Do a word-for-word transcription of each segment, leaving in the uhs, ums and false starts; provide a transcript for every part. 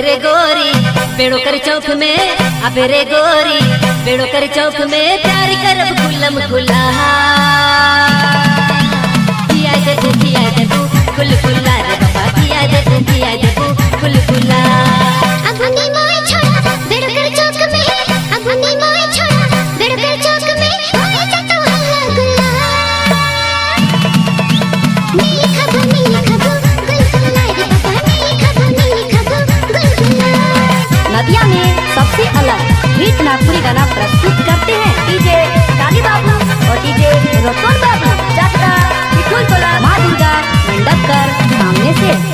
अबेरे गोरी बेड़ो कर चौक में, अबेरे गोरी बेड़ो कर चौक में प्यार करब खुलम खुला। किया दे तू किया दे तू खुल खुला रे बाबा, किया दे तू किया दे तू खुल खुला। अगुनी मोए छोड़ा बेड़ो कर चौक में, अगुनी मोए छोड़ा बेड़ो कर चौक में होए जातो हल्ला गुल्ला। नीली खबू नीली खबू गुल गुल्ला रे बाबा, नीली खबू नीली खबू गुल गुल्ला। नदिया में सबसे अलग हिट नागपुरी गाना प्रस्तुत करते हैं डीजे काली बाबू और डीजे रतन बाबू जागदा बिठुल तोला माँ दुर्गा मंडप कर सामने से।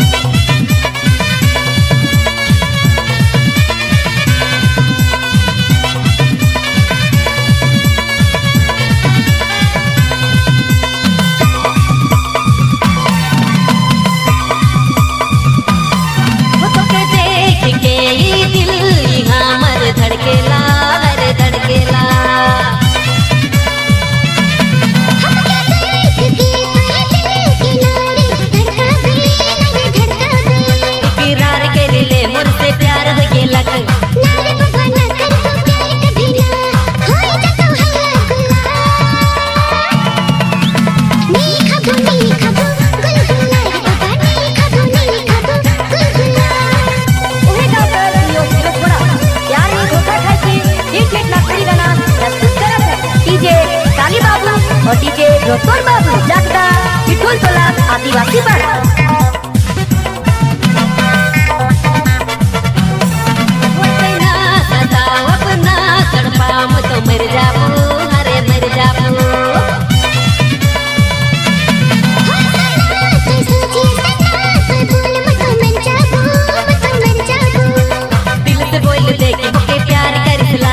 धड़केला रे धड़केला किरार के लिए मुझसे प्यार हो ये लग और डीजे रतन बाबू जागदा बिठुल तोला आदिवासी पाड़ा। अपना तड़पाम तो मर जाबू, हरे मर जाबू। दिल से बोल दे कि मुझे प्यार करला।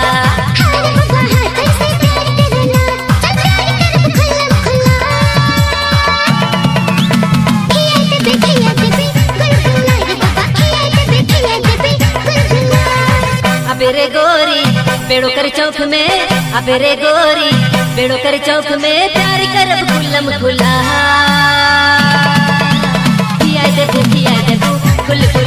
अबेरे गोरी बेड़ो कर चौक में, अबेरे गोरी बेड़ो कर चौक में प्यार करब खुलम खुला। किया दे तू किया दे तू खुल खुला।